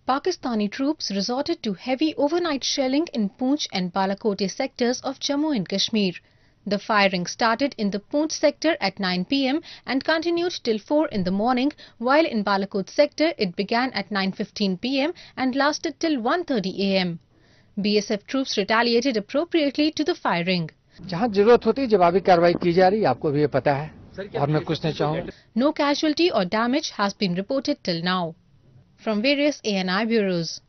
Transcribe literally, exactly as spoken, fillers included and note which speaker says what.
Speaker 1: Pakistani troops resorted to heavy overnight shelling in Poonch and Balakot sectors of Jammu and Kashmir. The firing started in the Poonch sector at nine p m and continued till four in the morning, while in Balakot sector it began at nine fifteen p m and lasted till one thirty a m B S F troops retaliated appropriately to the firing.
Speaker 2: जहां जरूरत होती जवाबी कार्रवाई की जा रही, आपको भी ये पता है और मैं कुछ नहीं चाहूंगा.
Speaker 1: No casualty or damage has been reported till now. From various A N I bureaus.